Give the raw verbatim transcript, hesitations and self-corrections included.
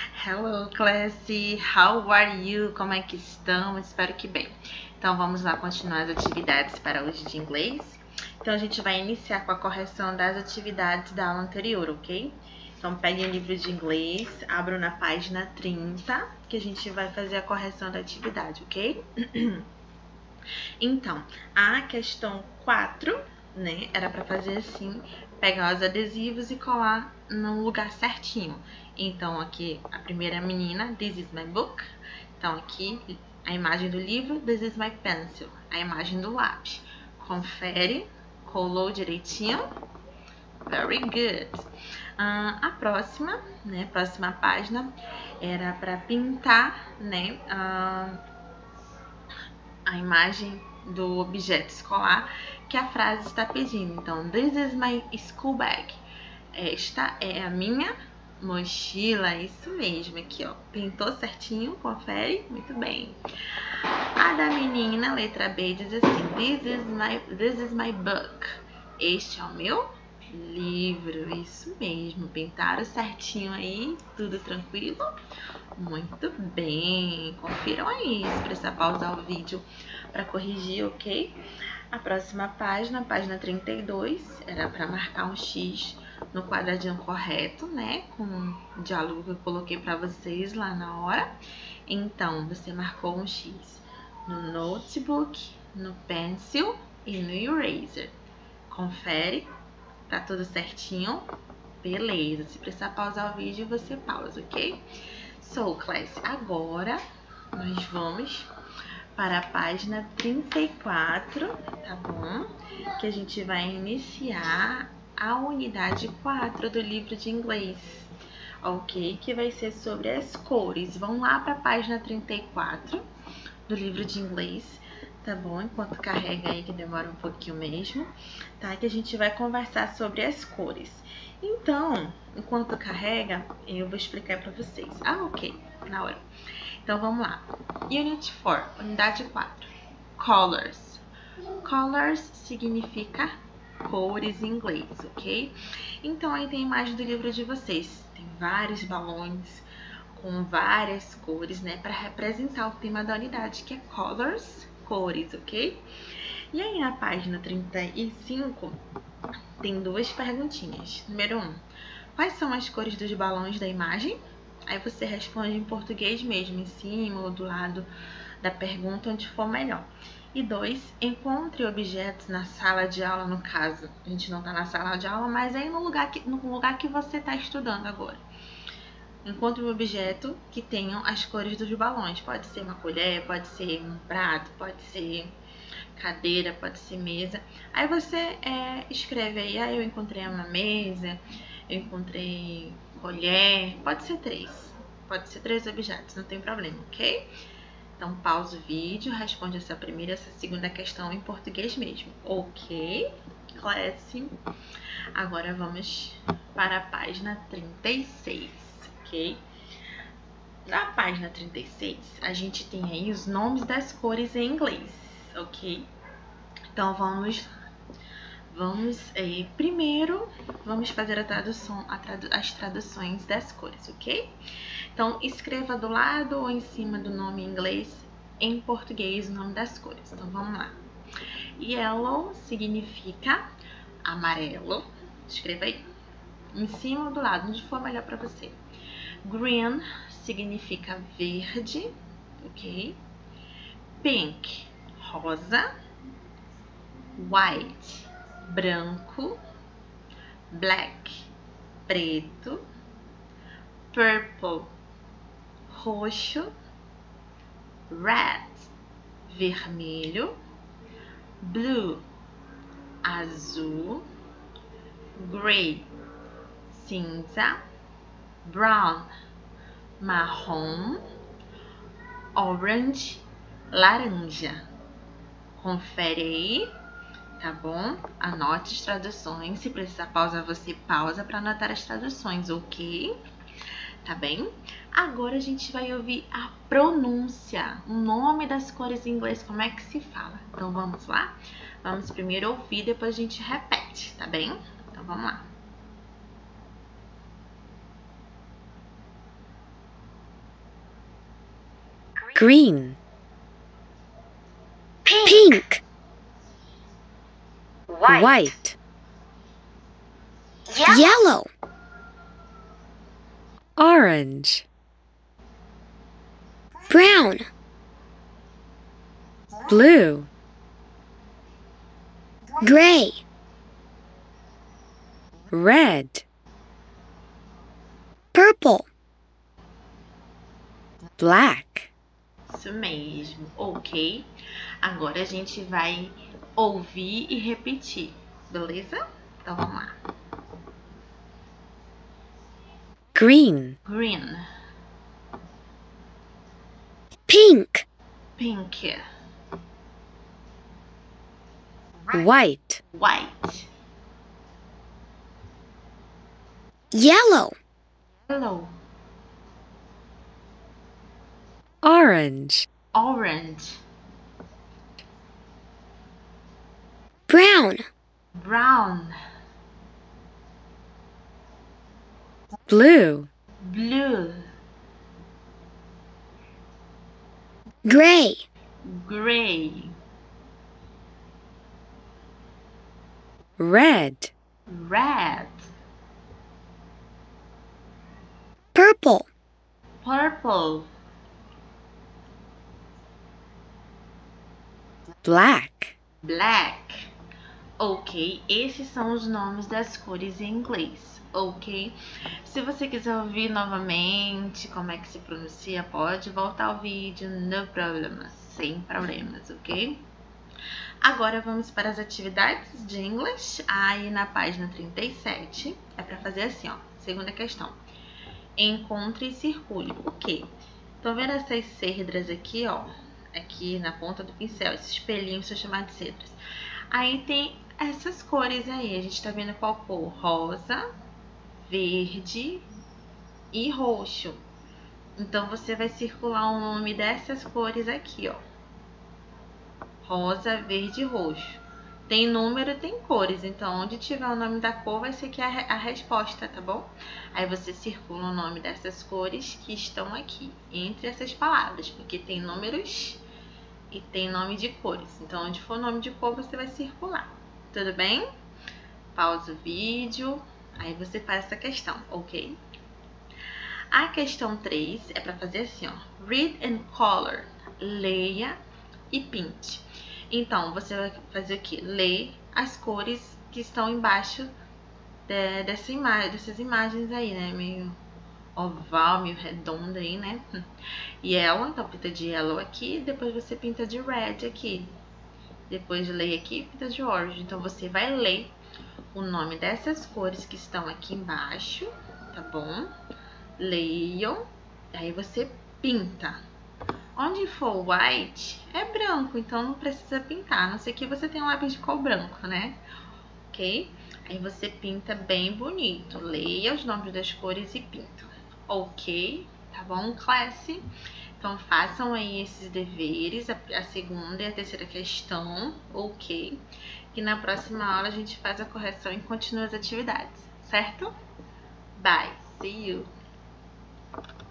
Hello, class! How are you? Como é que estão? Espero que bem. Então, vamos lá continuar as atividades para hoje de inglês. Então, a gente vai iniciar com a correção das atividades da aula anterior, ok? Então, peguem o livro de inglês, abram na página trinta, que a gente vai fazer a correção da atividade, ok? Então, a questão quatro, né, era para fazer assim, pegar os adesivos e colar no lugar certinho. Então, aqui, a primeira menina, this is my book. Então, aqui, a imagem do livro, this is my pencil. A imagem do lápis. Confere, colou direitinho. Very good. Uh, a próxima, né, próxima página, era para pintar, né, uh, a imagem do objeto escolar que a frase está pedindo. Então, this is my school bag. Esta é a minha mochila, isso mesmo, aqui ó, pintou certinho, confere, muito bem. A da menina, letra B, diz assim, this is my, this is my book. Este é o meu livro, isso mesmo, pintaram certinho aí, tudo tranquilo? Muito bem, confiram aí, se precisar pausar o vídeo para corrigir, ok? A próxima página, página trinta e dois, era para marcar um X no quadradinho correto, né? Com o diálogo que eu coloquei para vocês lá na hora. Então, você marcou um X no notebook, no pencil e no eraser. Confere, tá tudo certinho? Beleza, se precisar pausar o vídeo, você pausa, ok? So, class, agora nós vamos para a página trinta e quatro, tá bom? Que a gente vai iniciar a unidade quatro do livro de inglês, ok? Que vai ser sobre as cores. Vamos lá para a página trinta e quatro do livro de inglês, tá bom? Enquanto carrega aí, que demora um pouquinho mesmo, tá? Que a gente vai conversar sobre as cores. Então, enquanto carrega, eu vou explicar para vocês. Ah, ok, na hora. Então, vamos lá. Unit quatro, unidade quatro. Colors. Colors significa cores em inglês, ok? Então, aí tem a imagem do livro de vocês. Tem vários balões com várias cores, né? Para representar o tema da unidade, que é colors, cores, ok? E aí, na página trinta e cinco, tem duas perguntinhas. Número um, quais são as cores dos balões da imagem? Aí você responde em português mesmo, em cima ou do lado da pergunta, onde for melhor. E dois, encontre objetos na sala de aula, no caso, a gente não está na sala de aula, mas aí no lugar que, no lugar que você está estudando agora. Encontre um objeto que tenham as cores dos balões. Pode ser uma colher, pode ser um prato, pode ser cadeira, pode ser mesa. Aí você é, escreve aí, ah, eu encontrei uma mesa, eu encontrei colher, pode ser três, pode ser três objetos, não tem problema, ok? Então, pausa o vídeo, responde essa primeira e essa segunda questão em português mesmo, ok? Class. Agora vamos para a página trinta e seis, ok? Na página trinta e seis, a gente tem aí os nomes das cores em inglês, ok? Então, vamos... Vamos, eh, primeiro, vamos fazer a tradução, a tradu as traduções das cores, ok? Então, escreva do lado ou em cima do nome em inglês, em português, o nome das cores. Então, vamos lá. Yellow significa amarelo. Escreva aí. Em cima ou do lado, onde for melhor para você. Green significa verde, ok? Pink, rosa. White, branco. Black, preto. Purple, roxo. Red, vermelho. Blue, azul. Gray, cinza. Brown, marrom. Orange, laranja. Confere aí, tá bom? Anote as traduções. Se precisar pausar, você pausa para anotar as traduções, ok? Tá bem? Agora a gente vai ouvir a pronúncia, o nome das cores em inglês, como é que se fala. Então vamos lá? Vamos primeiro ouvir, depois a gente repete, tá bem? Então vamos lá. green, pink, pink, white, white, yellow, yellow, orange, brown, blue, gray, red, purple, black. Isso mesmo, ok? Agora a gente vai ouvir e repetir, beleza? Então vamos lá. Green, Green, pink, pink, white, white, yellow, yellow, orange, orange, brown, brown, blue, blue, gray, gray, red, red, purple, purple, black. black. Ok, esses são os nomes das cores em inglês, ok? Se você quiser ouvir novamente como é que se pronuncia, pode voltar ao vídeo, no problemas, sem problemas, ok? Agora vamos para as atividades de English. Aí na página trinta e sete é para fazer assim, ó. Segunda questão. Encontre e circule. O quê? Estão vendo essas cedras aqui, ó? Aqui na ponta do pincel, esses espelhinhos são chamados de cedras. Aí tem essas cores aí, a gente tá vendo qual cor? Rosa, verde e roxo. Então você vai circular o nome dessas cores aqui, ó. Rosa, verde e roxo. Tem número, tem cores, então onde tiver o nome da cor vai ser aqui a, a resposta, tá bom? Aí você circula o nome dessas cores que estão aqui, entre essas palavras, porque tem números e tem nome de cores. Então onde for nome de cor você vai circular, tudo bem? Pausa o vídeo, aí você faz essa questão, ok? A questão três é para fazer assim, ó. Read and color, leia e pinte. Então, você vai fazer o quê? Ler as cores que estão embaixo de, dessa imagem, dessas imagens aí, né? Meio oval, meio redonda aí, né? Yellow, então pinta de yellow aqui, depois você pinta de red aqui. Depois lê aqui, pinta de orange. Então, você vai ler o nome dessas cores que estão aqui embaixo, tá bom? Leiam, aí você pinta. Onde for white, é branco, então não precisa pintar, a não ser que você tenha um lápis de cor branco, né? Ok? Aí você pinta bem bonito, leia os nomes das cores e pinta. Ok? Tá bom, classe? Então façam aí esses deveres, a, a segunda e a terceira questão, ok? Que na próxima aula a gente faz a correção e continua as atividades, certo? Bye, see you!